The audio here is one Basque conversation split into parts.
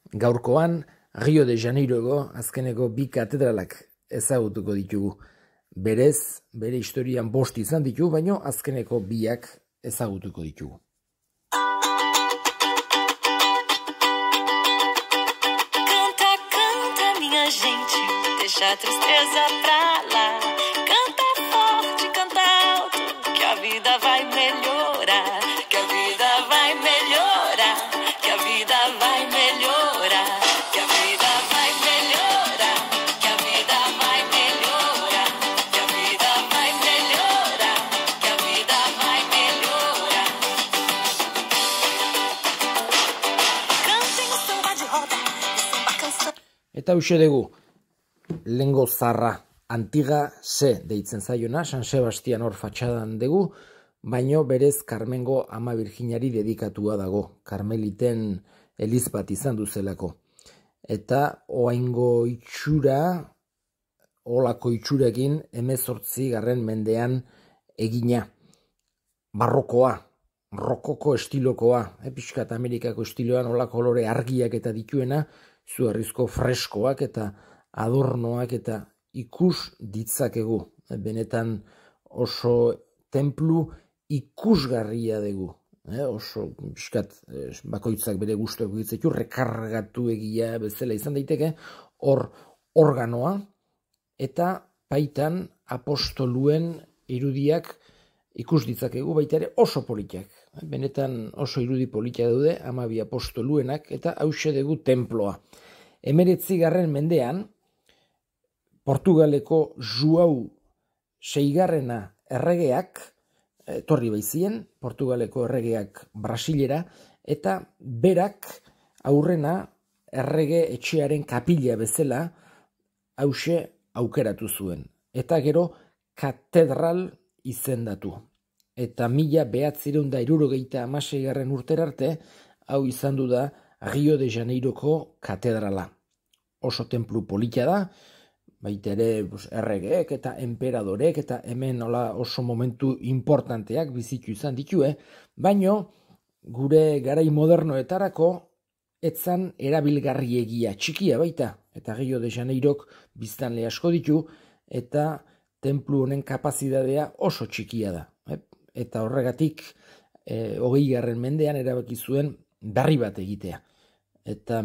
Gaurkoan, Rio de Janeiroko azkeneko bi katedralak ezagutuko ditugu. Berez, bere historian 5 izan ditu, baino azkeneko biak ezagutuko ditugu. Canta, canta, minha gente, deixa a tristeza pra lá. Canta forte, canta alto, que a vida vai melhorar, que a vida vai melhorar, que a vida vai melhorar, que a vida vai melhorar, que a vida vai melhorar, que a vida vai melhorar, que a vida vai melhorar. Cantem o samba de roda, o samba canção. Eta uxe dugu, lehengo zarra, Antiga Se deitzen zaiona, San Sebastian hor fatxadan dugu, baino berez Karmengo Ama Birjinari dedikatua dago, Karmeliten eliz bat izan duzelako. Eta oaingo itxura, olako itxurekin 18. mendean egina. Barrokoa, rokoko estilokoa, pixkat Amerikako estiloan olako kolore argiak eta dituena, izugarrizko freskoak eta adornoak eta ikus ditzakegu. Benetan oso tenplu ikusgarria dugu. Oso pixkat bakoitzak bere gustuak ditzetu, rekargatu egia bezala izan daiteke, hor organoa eta baitan apostoluen irudiak ikus ditzakegu, baita ere oso politak. Benetan oso irudi politak daude, 12 apostoluenak, eta hause dugu temploa. 19. mendean, Portugaleko João VI erregeak, etorri baizien, Portugaleko erregeak Brasilera, eta berak aurrena errege etxearen kapila bezala hause aukeratu zuen. Eta gero katedral izendatu. Eta 1976. urterarte, hau izan du da Rio de Janeiroko katedrala. Oso tenplu polita da, baita ere erregeek eta enperadorek eta hemen oso momentu importanteak bizitu izan ditue, baino gure garai modernoetarako etzan erabilgarriegia txikia baita, eta Rio de Janeirok biztanle asko ditu, eta tenplu honen kapazitatea oso txikia da. Eta horregatik 20. mendean erabaki zuen berri bat egitea. Eta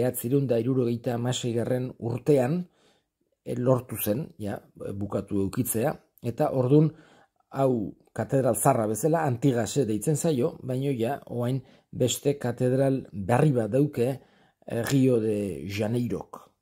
1976. urtean lortu zen, bukatu eukitzea, eta ordun hau katedral zarra bezala, Antiga Se deitzen zaio, baino oain beste katedral berri bat dauke Rio de Janeirok,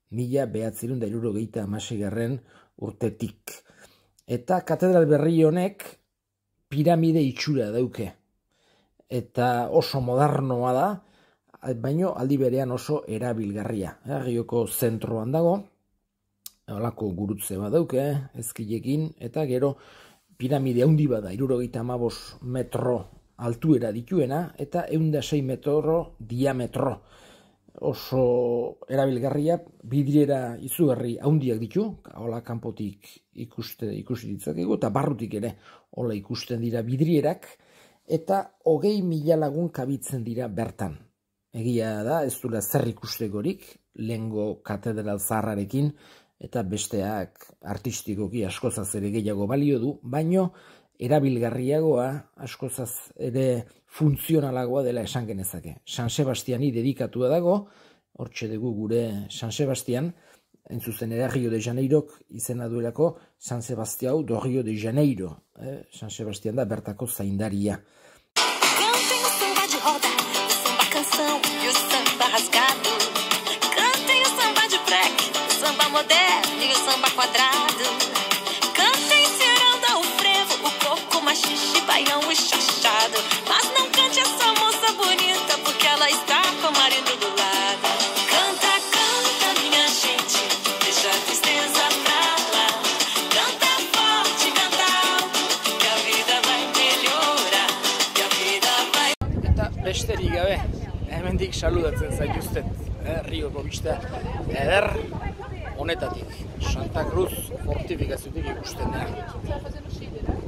1976. urtetik. Eta katedral berri honek piramide itxura dauke, eta oso modernoa da, baino aldi berean oso erabilgarria. Rioko zentroan dago, holako gurutze bat dauke, ezkilekin, eta gero piramide handi bada, 75 metro altuera dituena, eta 106 metro diametro. Oso erabilgarria, bidriera izugarri handiak ditu, hola kanpotik ikusi ditzakegu, eta barrutik ere hola ikusten dira bidrierak, eta 20.000 lagun kabitzen dira bertan. Egia da, ez duela zer ikustegorik, lehengo katedral zaharrarekin, eta besteak artistikoki askozaz ere gehiago balio du, baino erabilgarriagoa, askozaz ere funtzionalagoa dela esan genezake. San Sebastiani dedikatua dago, hortxe dugu gure San Sebastian, entzuzen ere Rio de Janeirok izena duelako San Sebastião do Rio de Janeiro. San Sebastian da bertako zaindaria. Cantem o samba de roda, o samba canção e o samba rasgado. Cantem o samba de break, o samba moderno e o samba quadrado. Cantem ciranda o frevo, o coco, machixe, baião e chachado. Mas não cante essa moça bonita, porque ela está com o marido do lado. Canta, canta, minha gente, deixa a tristeza pra lá. Canta forte, canta alto, que a vida vai melhorar, que a vida vai... Eta besterik gabe, hemendik saludatzen zaituztet, Rioko bista eder honetatik, Santa Cruz fortifikaziotik ikusten da.